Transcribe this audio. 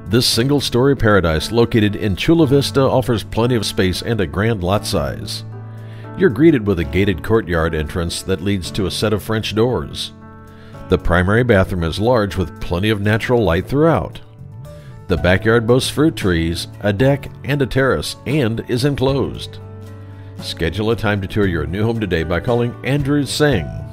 This single-story paradise located in Chula Vista offers plenty of space and a grand lot size. You're greeted with a gated courtyard entrance that leads to a set of French doors. The primary bathroom is large with plenty of natural light throughout. The backyard boasts fruit trees, a deck, and a terrace, and is enclosed. Schedule a time to tour your new home today by calling Andrew Tseng